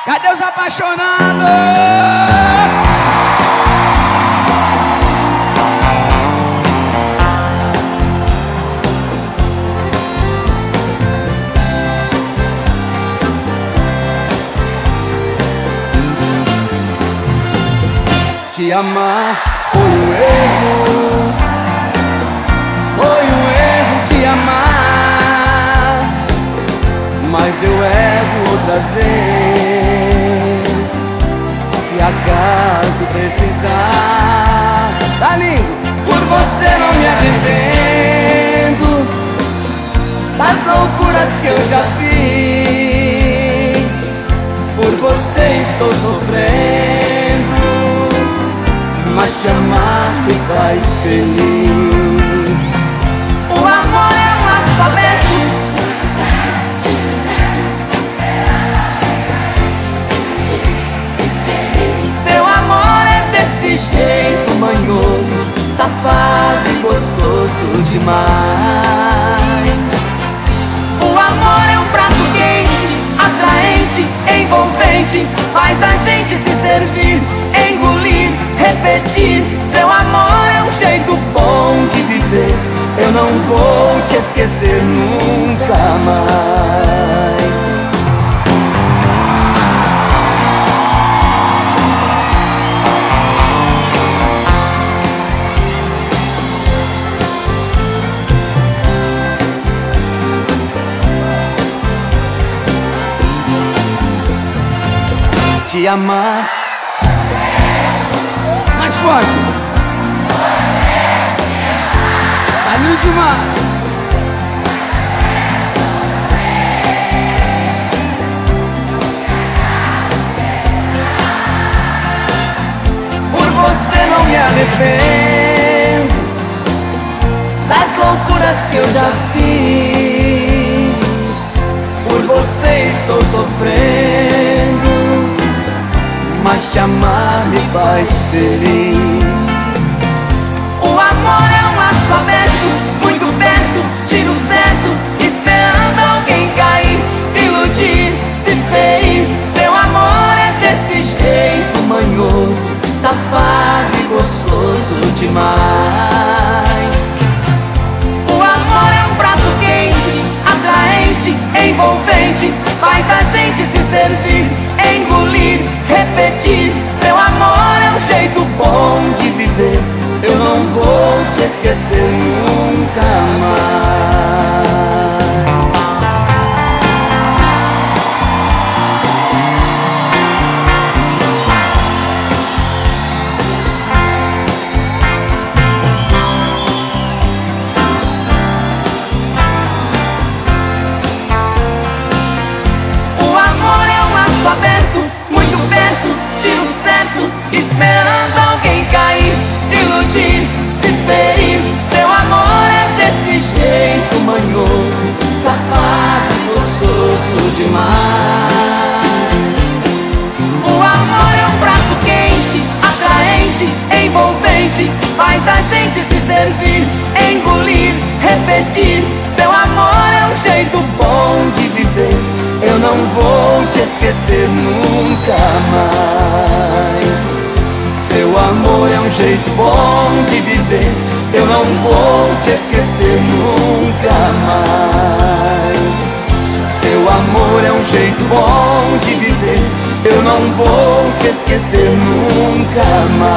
Cadê os apaixonados? Te amar foi um erro, foi um erro te amar, mas eu erro outra vez, se acaso precisar. Tá lindo? Por você não me arrependo das loucuras que eu já fiz, por você estou sofrendo, mas te amar me faz feliz. O amor é um laço aberto, seu amor é desse jeito manhoso, safado e gostoso demais. O amor é um prato quente, atraente, envolvente, faz a gente se servir, engolir, repetir. Seu amor é um jeito bom de viver, eu não vou te esquecer nunca mais. Te amar mais forte, tá lindo demais. Por você não me arrependo das loucuras que eu já fiz, por você estou sofrendo, mas te amar me faz feliz. O amor é um laço aberto, muito perto, tiro certo, esperando alguém cair, iludir, se ferir. Seu amor é desse jeito manhoso, safado e gostoso demais. O amor é um prato quente, atraente, envolvente, faz a gente se servir, engolir, repetir. Seu amor é um jeito bom de viver, eu não vou te esquecer nunca mais. O amor é um laço aberto, muito perto, tiro certo, esperando alguém cair, iludir, se ferir. Seu amor é desse jeito manhoso, safado e gostoso demais. O amor é um prato quente, atraente, envolvente, faz a gente se servir, engolir, repetir. Seu amor é um jeito bom de viver, eu não vou te esquecer nunca mais. Seu amor é um jeito bom de viver, eu não vou te esquecer nunca mais. Seu amor é um jeito bom de viver, eu não vou te esquecer nunca mais.